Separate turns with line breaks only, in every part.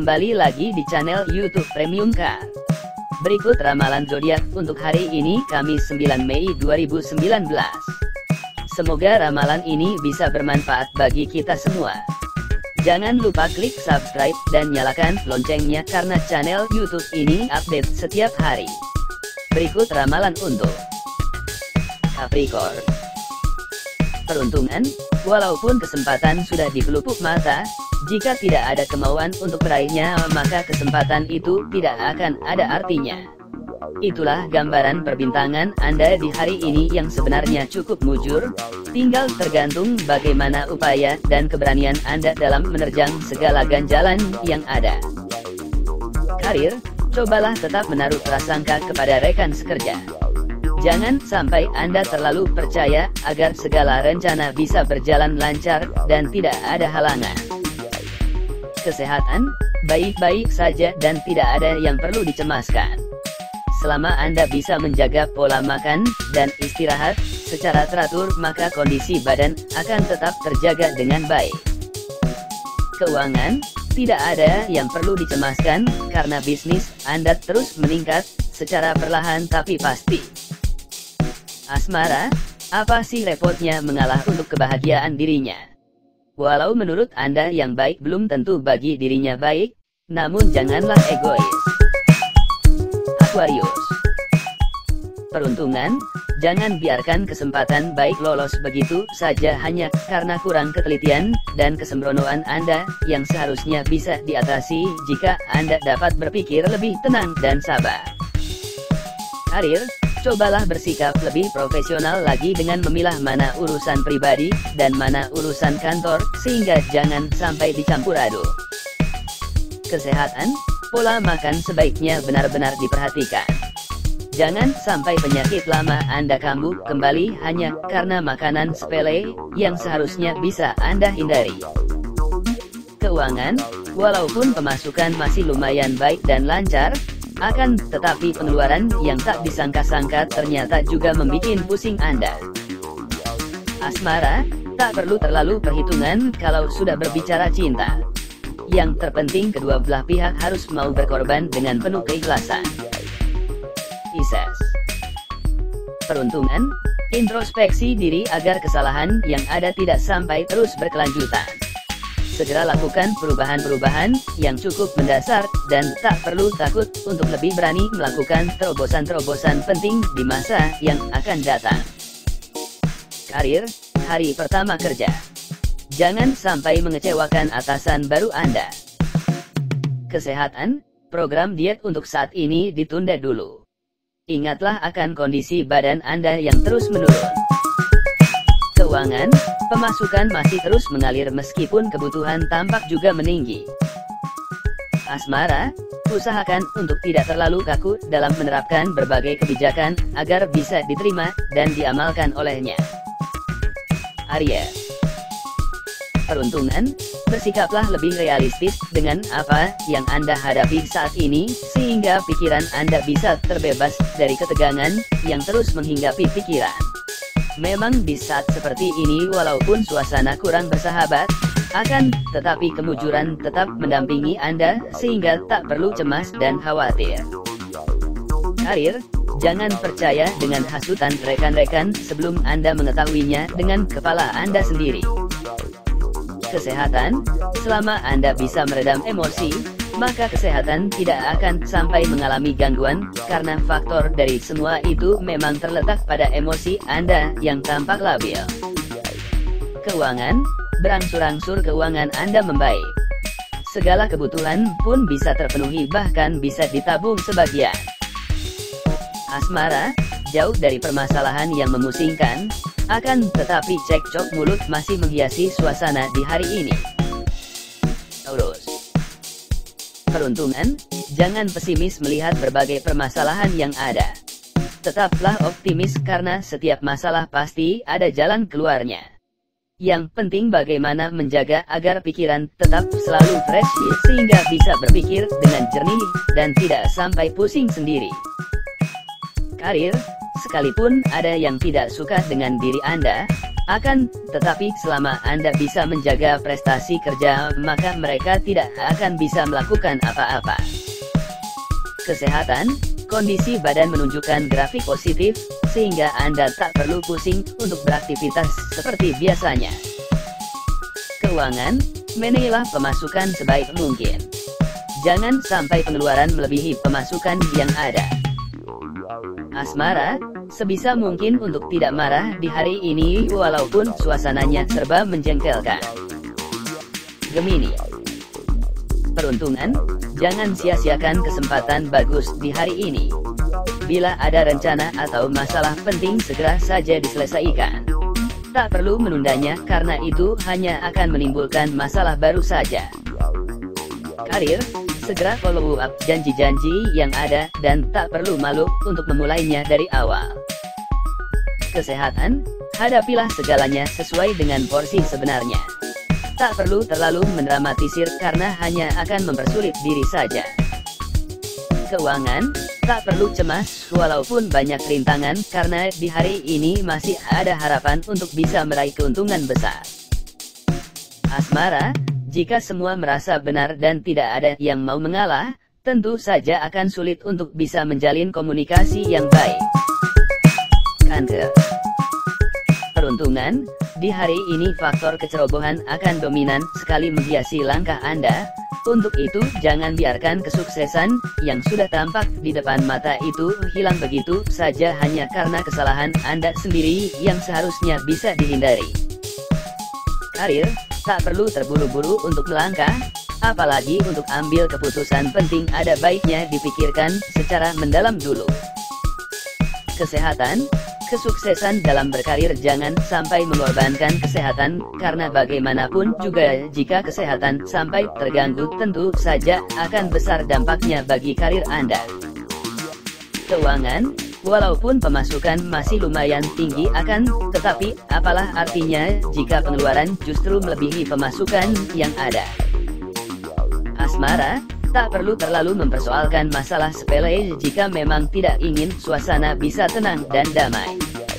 kembali lagi di channel YouTube Premium Car. Berikut ramalan zodiak untuk hari ini Kamis 9 Mei 2019. Semoga ramalan ini bisa bermanfaat bagi kita semua. Jangan lupa klik subscribe dan nyalakan loncengnya karena channel YouTube ini update setiap hari. Berikut ramalan untuk Capricorn. Peruntungan, walaupun kesempatan sudah di pelupuk mata, jika tidak ada kemauan untuk meraihnya maka kesempatan itu tidak akan ada artinya. Itulah gambaran perbintangan Anda di hari ini yang sebenarnya cukup mujur, tinggal tergantung bagaimana upaya dan keberanian Anda dalam menerjang segala ganjalan yang ada. Karir, cobalah tetap menaruh prasangka kepada rekan sekerja. Jangan sampai Anda terlalu percaya agar segala rencana bisa berjalan lancar dan tidak ada halangan. Kesehatan, baik-baik saja dan tidak ada yang perlu dicemaskan. Selama Anda bisa menjaga pola makan dan istirahat secara teratur maka kondisi badan akan tetap terjaga dengan baik. Keuangan, tidak ada yang perlu dicemaskan karena bisnis Anda terus meningkat secara perlahan tapi pasti. Asmara, apa sih repotnya mengalah untuk kebahagiaan dirinya? Walau menurut Anda yang baik belum tentu bagi dirinya baik, namun janganlah egois. Aquarius. Peruntungan, jangan biarkan kesempatan baik lolos begitu saja hanya karena kurang ketelitian dan kesembronoan Anda yang seharusnya bisa diatasi jika Anda dapat berpikir lebih tenang dan sabar. Karir, cobalah bersikap lebih profesional lagi dengan memilah mana urusan pribadi dan mana urusan kantor, sehingga jangan sampai dicampur aduk. Kesehatan, pola makan sebaiknya benar-benar diperhatikan. Jangan sampai penyakit lama Anda kambuh kembali hanya karena makanan sepele yang seharusnya bisa Anda hindari. Keuangan, walaupun pemasukan masih lumayan baik dan lancar, akan tetapi pengeluaran yang tak disangka-sangka ternyata juga membuat pusing Anda. Asmara, tak perlu terlalu perhitungan kalau sudah berbicara cinta. Yang terpenting kedua belah pihak harus mau berkorban dengan penuh keikhlasan. Pisces. Peruntungan, introspeksi diri agar kesalahan yang ada tidak sampai terus berkelanjutan. Segera lakukan perubahan-perubahan yang cukup mendasar dan tak perlu takut untuk lebih berani melakukan terobosan-terobosan penting di masa yang akan datang. Karir, hari pertama kerja. Jangan sampai mengecewakan atasan baru Anda. Kesehatan, program diet untuk saat ini ditunda dulu. Ingatlah akan kondisi badan Anda yang terus menurun. Keuangan, pemasukan masih terus mengalir meskipun kebutuhan tampak juga meninggi. Asmara, usahakan untuk tidak terlalu kaku dalam menerapkan berbagai kebijakan agar bisa diterima dan diamalkan olehnya. Aries. Peruntungan, bersikaplah lebih realistis dengan apa yang Anda hadapi saat ini, sehingga pikiran Anda bisa terbebas dari ketegangan yang terus menghinggapi pikiran. Memang di saat seperti ini walaupun suasana kurang bersahabat, akan tetapi kemujuran tetap mendampingi Anda sehingga tak perlu cemas dan khawatir. Karir, jangan percaya dengan hasutan rekan-rekan sebelum Anda mengetahuinya dengan kepala Anda sendiri. Kesehatan, selama Anda bisa meredam emosi, maka kesehatan tidak akan sampai mengalami gangguan, karena faktor dari semua itu memang terletak pada emosi Anda yang tampak labil. Keuangan, berangsur-angsur keuangan Anda membaik. Segala kebutuhan pun bisa terpenuhi bahkan bisa ditabung sebagian. Asmara, jauh dari permasalahan yang memusingkan, akan tetapi cekcok mulut masih menghiasi suasana di hari ini. Taurus. Peruntungan, jangan pesimis melihat berbagai permasalahan yang ada. Tetaplah optimis karena setiap masalah pasti ada jalan keluarnya. Yang penting bagaimana menjaga agar pikiran tetap selalu fresh sehingga bisa berpikir dengan jernih dan tidak sampai pusing sendiri. Karir, sekalipun ada yang tidak suka dengan diri Anda, Akan tetapi selama Anda bisa menjaga prestasi kerja, maka mereka tidak akan bisa melakukan apa-apa. Kesehatan, kondisi badan menunjukkan grafik positif, sehingga Anda tak perlu pusing untuk beraktivitas seperti biasanya. Keuangan, manage pemasukan sebaik mungkin. Jangan sampai pengeluaran melebihi pemasukan yang ada. Asmara, sebisa mungkin untuk tidak marah di hari ini walaupun suasananya serba menjengkelkan. Gemini, peruntungan, jangan sia-siakan kesempatan bagus di hari ini. Bila ada rencana atau masalah penting segera saja diselesaikan. Tak perlu menundanya karena itu hanya akan menimbulkan masalah baru saja. Karir, segera follow up janji-janji yang ada dan tak perlu malu untuk memulainya dari awal. Kesehatan, hadapilah segalanya sesuai dengan porsi sebenarnya. Tak perlu terlalu mendramatisir karena hanya akan mempersulit diri saja. Keuangan, tak perlu cemas walaupun banyak rintangan karena di hari ini masih ada harapan untuk bisa meraih keuntungan besar. Asmara, jika semua merasa benar dan tidak ada yang mau mengalah, tentu saja akan sulit untuk bisa menjalin komunikasi yang baik. Kanker, peruntungan, di hari ini faktor kecerobohan akan dominan sekali menghiasi langkah Anda. Untuk itu jangan biarkan kesuksesan yang sudah tampak di depan mata itu hilang begitu saja hanya karena kesalahan Anda sendiri yang seharusnya bisa dihindari. Karir, tak perlu terburu-buru untuk melangkah, apalagi untuk ambil keputusan penting ada baiknya dipikirkan secara mendalam dulu. Kesehatan, kesuksesan dalam berkarir jangan sampai mengorbankan kesehatan, karena bagaimanapun juga jika kesehatan sampai terganggu tentu saja akan besar dampaknya bagi karir Anda. Keuangan, walaupun pemasukan masih lumayan tinggi tetapi apalah artinya jika pengeluaran justru melebihi pemasukan yang ada. Asmara, tak perlu terlalu mempersoalkan masalah sepele jika memang tidak ingin suasana bisa tenang dan damai.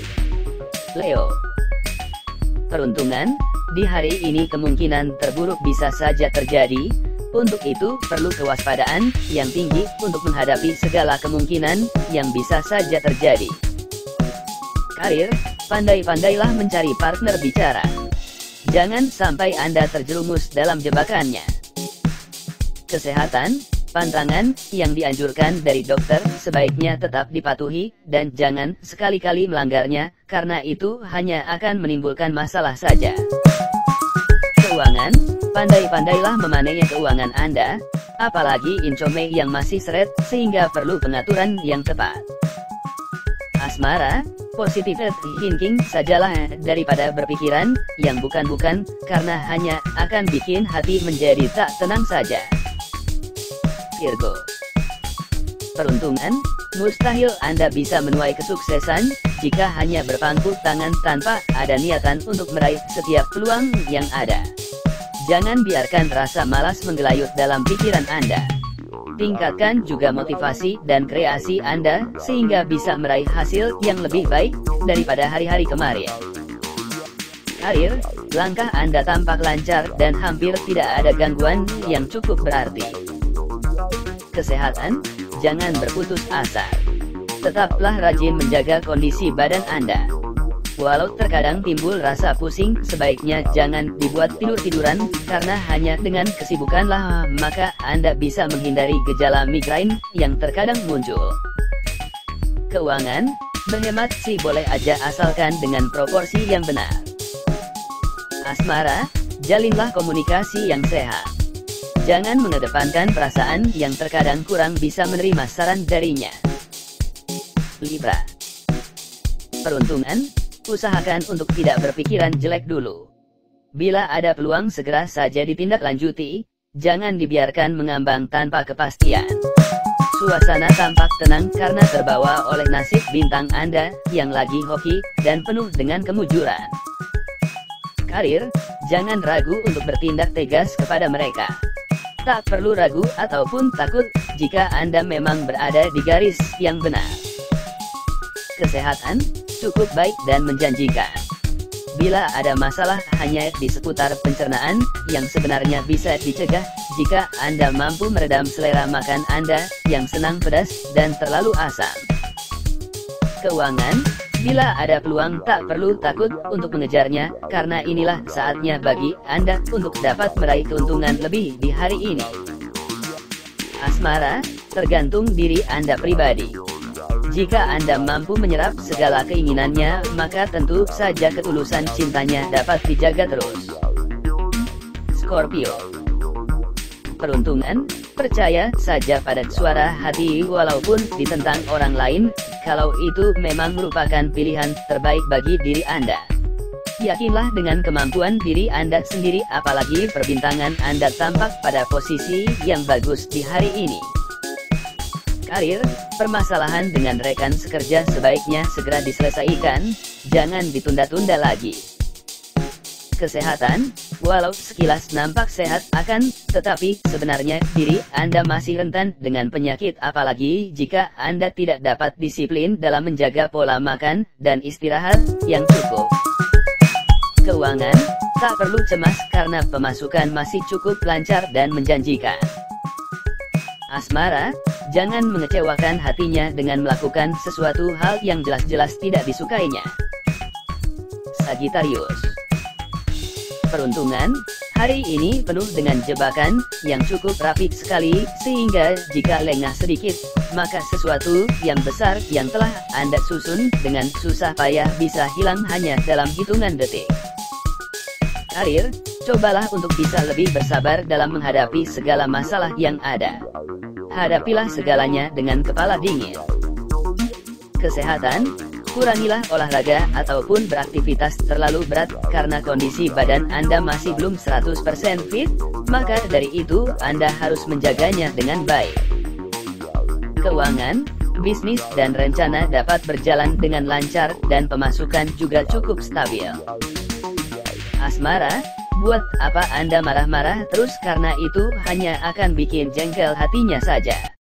Leo, peruntungan, di hari ini kemungkinan terburuk bisa saja terjadi. Untuk itu perlu kewaspadaan yang tinggi untuk menghadapi segala kemungkinan yang bisa saja terjadi. Karir, pandai-pandailah mencari partner bicara. Jangan sampai Anda terjerumus dalam jebakannya. Kesehatan, pantangan yang dianjurkan dari dokter sebaiknya tetap dipatuhi dan jangan sekali-kali melanggarnya, karena itu hanya akan menimbulkan masalah saja. Keuangan, pandai-pandailah memanage keuangan Anda, apalagi income yang masih seret sehingga perlu pengaturan yang tepat. Asmara, positive thinking sajalah daripada berpikiran yang bukan-bukan, karena hanya akan bikin hati menjadi tak tenang saja. Virgo, peruntungan, mustahil Anda bisa menuai kesuksesan jika hanya berpangku tangan tanpa ada niatan untuk meraih setiap peluang yang ada. Jangan biarkan rasa malas menggelayut dalam pikiran Anda. Tingkatkan juga motivasi dan kreasi Anda sehingga bisa meraih hasil yang lebih baik daripada hari-hari kemarin. Karir, langkah Anda tampak lancar dan hampir tidak ada gangguan yang cukup berarti. Kesehatan, jangan berputus asa. Tetaplah rajin menjaga kondisi badan Anda. Walau terkadang timbul rasa pusing, sebaiknya jangan dibuat tidur-tiduran, karena hanya dengan kesibukanlah maka Anda bisa menghindari gejala migrain yang terkadang muncul. Keuangan, berhemat sih boleh aja asalkan dengan proporsi yang benar. Asmara, jalinlah komunikasi yang sehat. Jangan mengedepankan perasaan yang terkadang kurang bisa menerima saran darinya. Libra, peruntungan, usahakan untuk tidak berpikiran jelek dulu. Bila ada peluang segera saja ditindaklanjuti, jangan dibiarkan mengambang tanpa kepastian. Suasana tampak tenang karena terbawa oleh nasib bintang Anda yang lagi hoki dan penuh dengan kemujuran. Karir, jangan ragu untuk bertindak tegas kepada mereka. Tak perlu ragu ataupun takut jika Anda memang berada di garis yang benar. Kesehatan, cukup baik dan menjanjikan. Bila ada masalah hanya di seputar pencernaan, yang sebenarnya bisa dicegah, jika Anda mampu meredam selera makan Anda, yang senang pedas, dan terlalu asam. Keuangan, bila ada peluang tak perlu takut untuk mengejarnya, karena inilah saatnya bagi Anda untuk dapat meraih keuntungan lebih di hari ini. Asmara, tergantung diri Anda pribadi. Jika Anda mampu menyerap segala keinginannya, maka tentu saja ketulusan cintanya dapat dijaga terus. Scorpio. Peruntungan, percaya saja pada suara hati walaupun ditentang orang lain, kalau itu memang merupakan pilihan terbaik bagi diri Anda. Yakinlah dengan kemampuan diri Anda sendiri, apalagi perbintangan Anda tampak pada posisi yang bagus di hari ini. Karir, permasalahan dengan rekan sekerja sebaiknya segera diselesaikan, jangan ditunda-tunda lagi. Kesehatan, walau sekilas nampak sehat tetapi sebenarnya diri Anda masih rentan dengan penyakit, apalagi jika Anda tidak dapat disiplin dalam menjaga pola makan dan istirahat yang cukup. Keuangan, tak perlu cemas karena pemasukan masih cukup lancar dan menjanjikan. Asmara, jangan mengecewakan hatinya dengan melakukan sesuatu hal yang jelas-jelas tidak disukainya. Sagittarius. Peruntungan, hari ini penuh dengan jebakan yang cukup rapi sekali, sehingga jika lengah sedikit, maka sesuatu yang besar yang telah Anda susun dengan susah payah bisa hilang hanya dalam hitungan detik. Karir, cobalah untuk bisa lebih bersabar dalam menghadapi segala masalah yang ada. Hadapilah segalanya dengan kepala dingin. Kesehatan, kurangilah olahraga ataupun beraktivitas terlalu berat karena kondisi badan Anda masih belum 100% fit, maka dari itu Anda harus menjaganya dengan baik. Keuangan, bisnis dan rencana dapat berjalan dengan lancar dan pemasukan juga cukup stabil. Asmara, buat apa Anda marah-marah terus, karena itu hanya akan bikin jengkel hatinya saja.